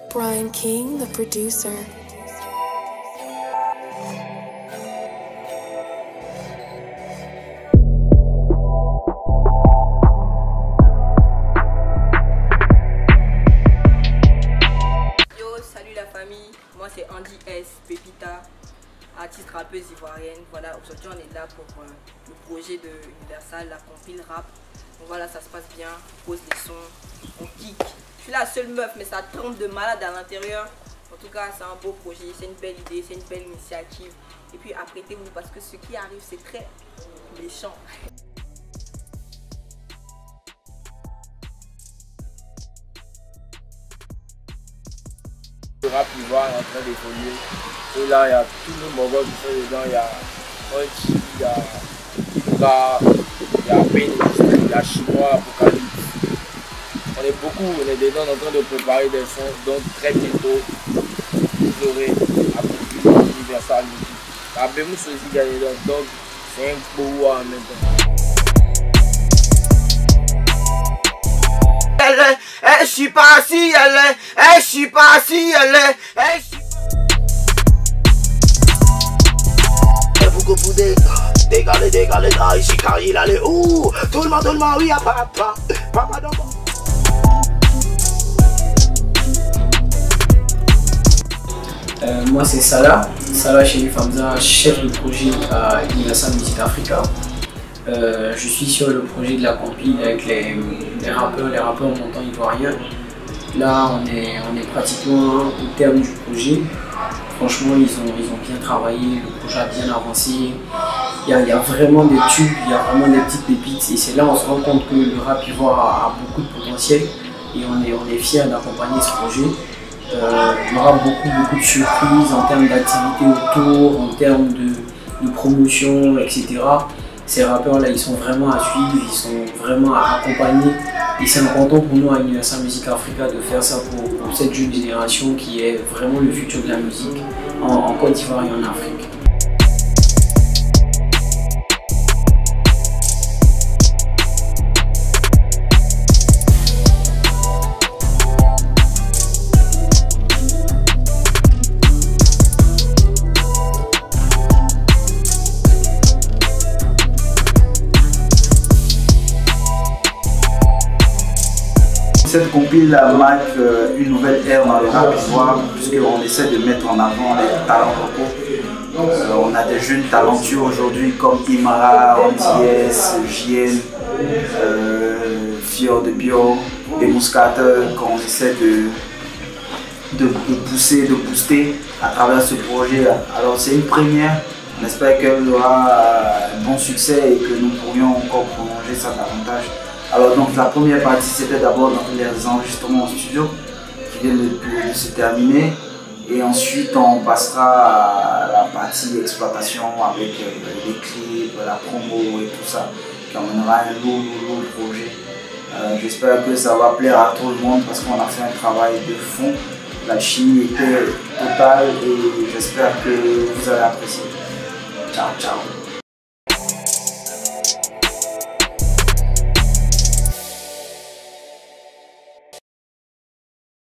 Brian King, the producer. Salut la famille, moi c'est Andy S, Pépita, artiste rappeuse ivoirienne. Voilà, aujourd'hui on est là pour le projet de Universal, la compile rap. Donc voilà, ça se passe bien, on pose les sons, on kick. Je suis la seule meuf mais ça trempe de malade à l'intérieur. En tout cas c'est un beau projet, c'est une belle idée, c'est une belle initiative. Et puis apprêtez-vous parce que ce qui arrive c'est très méchant. Le rap ivoire est en train d'évoluer. Et là, il y a tous nos mogols qui sont dedans. Il y a Ochi, il y a Ibra, il y a Benedict, il y a Chinois, Apocalypse. On est beaucoup, on est dedans en train de préparer des sons. Donc très bientôt, vous aurez appris Universal Music. La Bémous aussi qui est dedans. Donc c'est un beau en même temps. Je suis pas si je suis pas si vous pouvez dégaler, ici car il allait où? Tout le monde, oui, à papa dans Moi c'est Salah Chérif Hamza, chef de projet à Universal Music Africa. Je suis sur le projet de la compile avec les rappeurs montants ivoiriens. Là on est pratiquement au terme du projet. Franchement ils ont bien travaillé, le projet a bien avancé. Il y a vraiment des tubes, il y a vraiment des petites pépites et c'est là on se rend compte que le rap ivoire a beaucoup de potentiel et on est fiers d'accompagner ce projet. Il y aura beaucoup de surprises en termes d'activité autour, en termes de promotion, etc. Ces rappeurs-là, ils sont vraiment à suivre, ils sont vraiment à accompagner. Et c'est important pour nous à Universal Music Africa de faire ça pour cette jeune génération qui est vraiment le futur de la musique en Côte d'Ivoire et en Afrique. Cette compile marque une nouvelle ère dans le rap ivoire puisqu'on essaie de mettre en avant les talents locaux. On a des jeunes talentueux aujourd'hui comme Imara, Anties, JN, Fior de Bio, des Mouscateurs qu'on essaie de pousser, de booster à travers ce projet. Alors c'est une première, on espère qu'elle aura un bon succès et que nous pourrions encore prolonger ça davantage. Alors donc la première partie c'était d'abord les enregistrements en studio qui viennent de se terminer et ensuite on passera à la partie exploitation avec les clips, la promo et tout ça qui emmènera un lourd projet. J'espère que ça va plaire à tout le monde parce qu'on a fait un travail de fond, la chimie était totale et j'espère que vous allez apprécier. Ciao ciao.